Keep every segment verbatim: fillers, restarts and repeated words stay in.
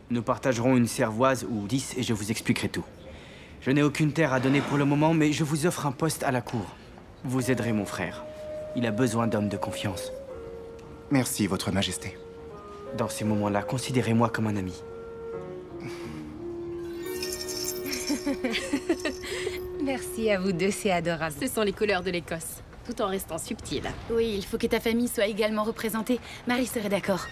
Nous partagerons une cervoise ou dix et je vous expliquerai tout. Je n'ai aucune terre à donner pour le moment, mais je vous offre un poste à la cour. Vous aiderez mon frère. Il a besoin d'hommes de confiance. Merci, Votre Majesté. Dans ces moments-là, considérez-moi comme un ami. Merci à vous deux, c'est adorable. Ce sont les couleurs de l'Écosse, tout en restant subtil. Oui, il faut que ta famille soit également représentée. Marie serait d'accord.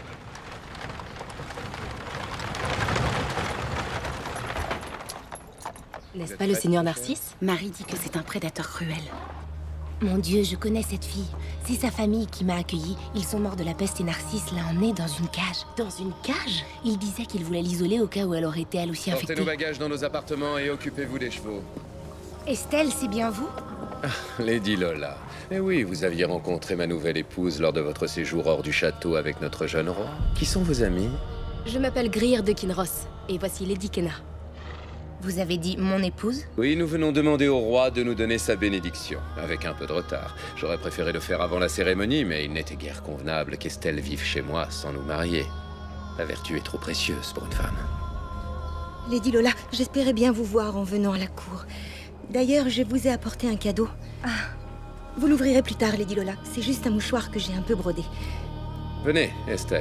N'est-ce pas le seigneur Narcisse? Marie dit que c'est un prédateur cruel. Mon Dieu, je connais cette fille. C'est sa famille qui m'a accueillie. Ils sont morts de la peste et Narcisse l'a emmenée dans une cage. Dans une cage? Il disait qu'il voulait l'isoler au cas où elle aurait été elle aussi infectée. Portez nos bagages dans nos appartements et occupez-vous des chevaux. Estelle, c'est bien vous? Lady Lola. Eh oui, vous aviez rencontré ma nouvelle épouse lors de votre séjour hors du château avec notre jeune roi. Qui sont vos amis? Je m'appelle Greer de Kinross, et voici Lady Kenna. Vous avez dit mon épouse? Oui, nous venons demander au roi de nous donner sa bénédiction, avec un peu de retard. J'aurais préféré le faire avant la cérémonie, mais il n'était guère convenable qu'Estelle vive chez moi sans nous marier. La vertu est trop précieuse pour une femme. Lady Lola, j'espérais bien vous voir en venant à la cour. D'ailleurs, je vous ai apporté un cadeau. Ah, vous l'ouvrirez plus tard, Lady Lola. C'est juste un mouchoir que j'ai un peu brodé. Venez, Estelle.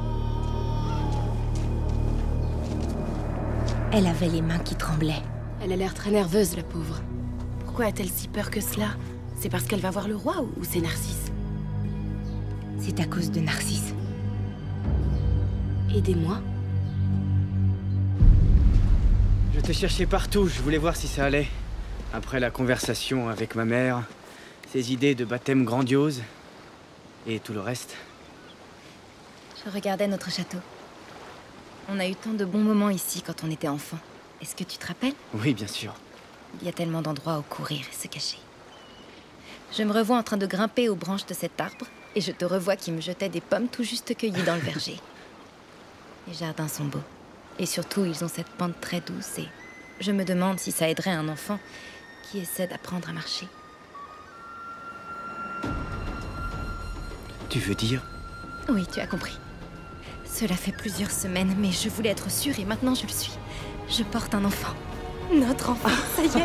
Elle avait les mains qui tremblaient. Elle a l'air très nerveuse, la pauvre. Pourquoi a-t-elle si peur que cela? C'est parce qu'elle va voir le roi ou c'est Narcisse? C'est à cause de Narcisse. Aidez-moi. Je te cherchais partout, je voulais voir si ça allait. Après la conversation avec ma mère, ses idées de baptême grandiose et tout le reste. Je regardais notre château. On a eu tant de bons moments ici quand on était enfant. Est-ce que tu te rappelles? Oui, bien sûr. Il y a tellement d'endroits où courir et se cacher. Je me revois en train de grimper aux branches de cet arbre et je te revois qui me jetais des pommes tout juste cueillies dans le verger. Les jardins sont beaux. Et surtout, ils ont cette pente très douce et je me demande si ça aiderait un enfant qui essaie d'apprendre à marcher. Tu veux dire? Oui, tu as compris. Cela fait plusieurs semaines, mais je voulais être sûre et maintenant je le suis. Je porte un enfant. Notre enfant, ça y est.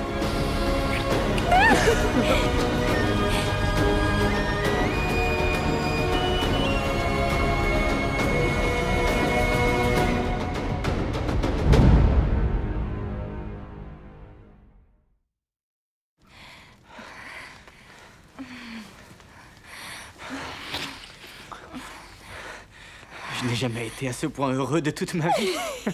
Je n'ai jamais été à ce point heureux de toute ma vie.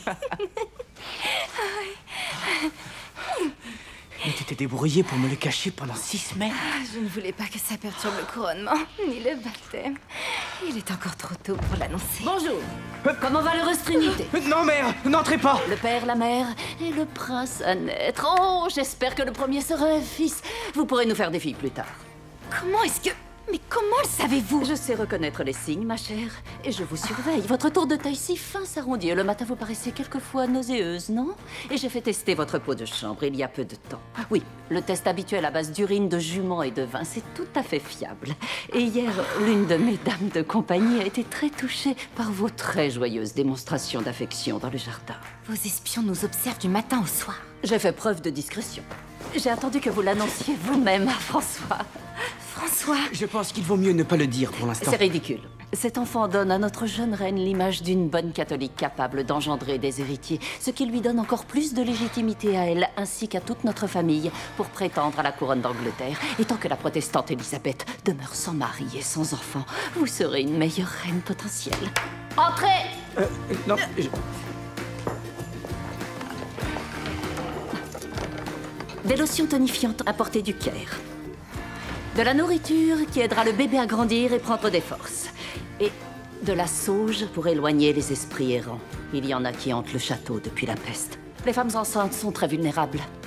Mais tu t'es débrouillé pour me le cacher pendant six semaines. Ah, je ne voulais pas que ça perturbe le couronnement, ni le baptême. Il est encore trop tôt pour l'annoncer. Bonjour. Comment va l'heureuse trinité? Non, mère, n'entrez pas. Le père, la mère et le prince à naître. Oh, j'espère que le premier sera un fils. Vous pourrez nous faire des filles plus tard. Comment est-ce que... Mais comment le savez-vous? Je sais reconnaître les signes, ma chère. Et je vous surveille. Votre tour de taille si fin s'arrondit. Le matin, vous paraissez quelquefois nauséeuse, non? Et j'ai fait tester votre peau de chambre il y a peu de temps. Oui, le test habituel à base d'urine, de jument et de vin, c'est tout à fait fiable. Et hier, l'une de mes dames de compagnie a été très touchée par vos très joyeuses démonstrations d'affection dans le jardin. Vos espions nous observent du matin au soir. J'ai fait preuve de discrétion. J'ai attendu que vous l'annonciez vous-même à François. François! Je pense qu'il vaut mieux ne pas le dire pour l'instant. C'est ridicule. Cet enfant donne à notre jeune reine l'image d'une bonne catholique capable d'engendrer des héritiers, ce qui lui donne encore plus de légitimité à elle, ainsi qu'à toute notre famille, pour prétendre à la couronne d'Angleterre. Et tant que la protestante Élisabeth demeure sans mari et sans enfant, vous serez une meilleure reine potentielle. Entrez! Euh, non, je... Des lotions tonifiantes apportées du Caire. De la nourriture qui aidera le bébé à grandir et prendre des forces. Et de la sauge pour éloigner les esprits errants. Il y en a qui hantent le château depuis la peste. Les femmes enceintes sont très vulnérables.